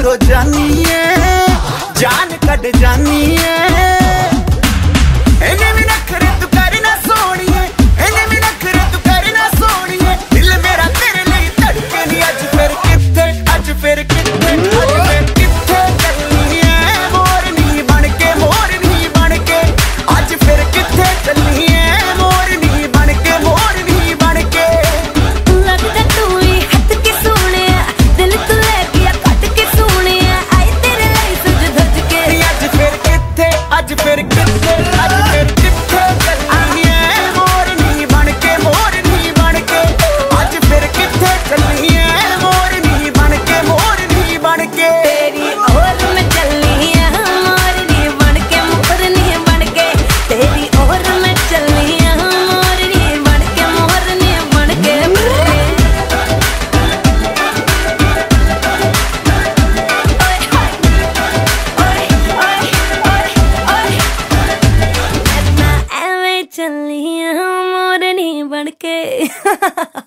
हो जानी है, जान कट जानी है। इन्हें भी नखरे तू करना सोनिए, इन्हें भी नखरे तू करना सोनिए। दिल मेरा तेरे लिए धड़के नहीं, अज फिर किथे, अज फिर किथे, अज फिर किथे चलनी है मोरनी बनके, मोरनी बनके। अज फिर किथे चलनी है मोरनी बनके, मोरनी बनके। लगदा तू ही हट के सोने, दिल तू ले गया कट के सोने। आई तेरे लिए सज धज के। अज फिर किथे, अज फिर किथे, अज फिर किथे चलनी है मोरनी बनके, मोरनी बनके। अज फिर किथे चलनी है मोरनी बनके, मोरनी बनके। तेरी ओर में चलनी है मोरनी बनके, मोरनी बनके। तेरी ओर में चलनी है मोरनी बनके, मोरनी बनके। मैं ऐਵੇਂ ਚੱਲੀ ਆਂ मोरनी बनके।